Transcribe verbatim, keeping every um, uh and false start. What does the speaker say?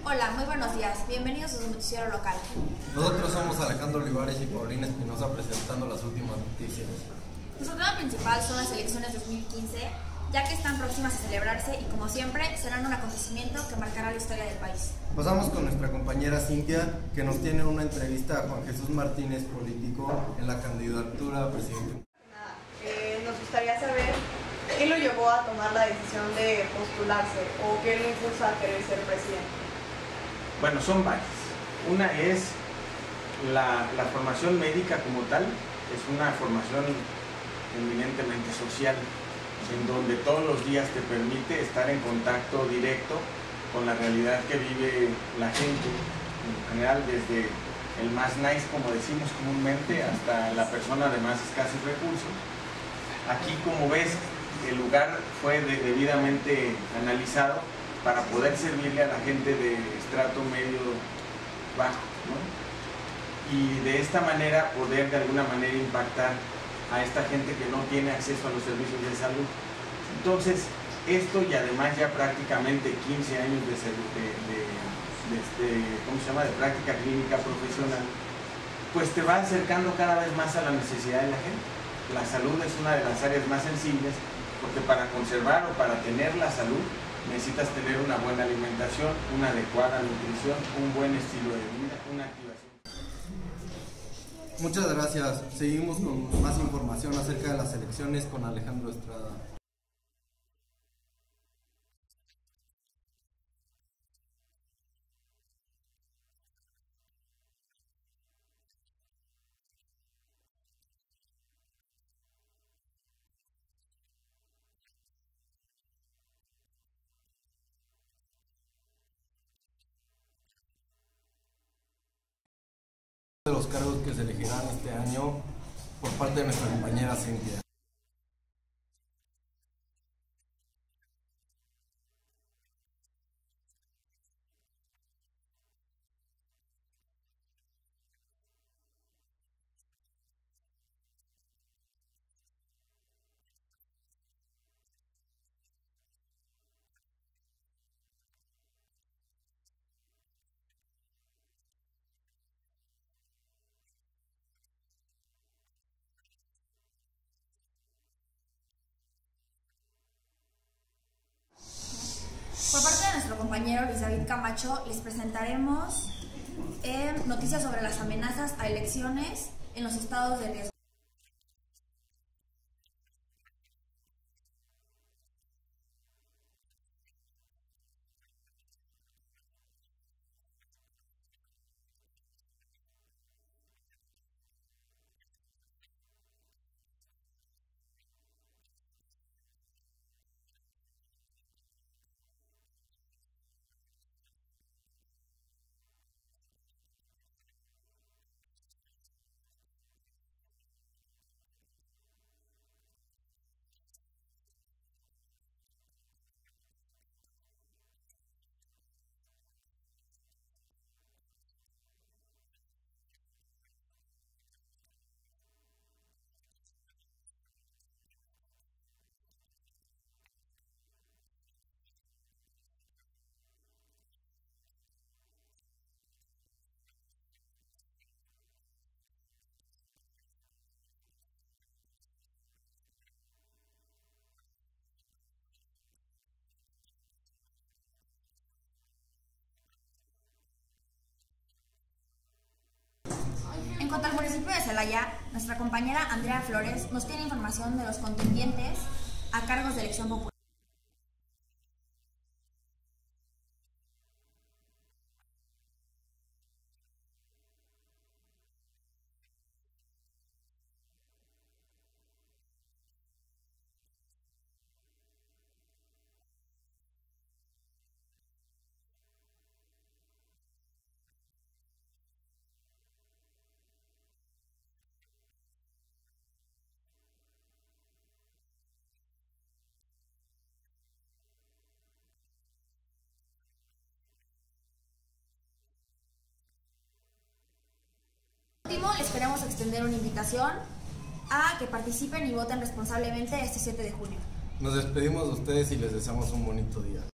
Hola, muy buenos días. Bienvenidos a su noticiero local. Nosotros somos Alejandro Olivares y Paulina Espinosa presentando las últimas noticias. Nuestro tema principal son las elecciones dos mil quince, ya que están próximas a celebrarse y, como siempre, serán un acontecimiento que marcará la historia del país. Pasamos con nuestra compañera Cintia, que nos tiene una entrevista a Juan Jesús Martínez, político, en la candidatura a presidente. Nada, eh, nos gustaría saber qué lo llevó a tomar la decisión de postularse o qué lo impulsa a querer ser presidente. Bueno, son varias. Una es la, la formación médica como tal, es una formación eminentemente social, en donde todos los días te permite estar en contacto directo con la realidad que vive la gente, en general desde el más nice, como decimos comúnmente, hasta la persona de más escasos recursos. Aquí, como ves, el lugar fue de, debidamente analizado para poder servirle a la gente de estrato medio bajo, ¿no? Y de esta manera poder de alguna manera impactar a esta gente que no tiene acceso a los servicios de salud. Entonces, esto y además ya prácticamente quince años de, de, de, de, de, ¿cómo se llama? de práctica clínica profesional, pues te va acercando cada vez más a la necesidad de la gente. La salud es una de las áreas más sensibles, porque para conservar o para tener la salud necesitas tener una buena alimentación, una adecuada nutrición, un buen estilo de vida, una activación. Muchas gracias. Seguimos con más información acerca de las elecciones con Alejandro Estrada. De los cargos que se elegirán este año por parte de nuestra compañera Cintia. Por parte de nuestro compañero Luis David Camacho, les presentaremos eh, noticias sobre las amenazas a elecciones en los estados de riesgo. En cuanto al municipio de Celaya, nuestra compañera Andrea Flores nos tiene información de los contendientes a cargos de elección popular. Por último, les queremos extender una invitación a que participen y voten responsablemente este siete de junio. Nos despedimos de ustedes y les deseamos un bonito día.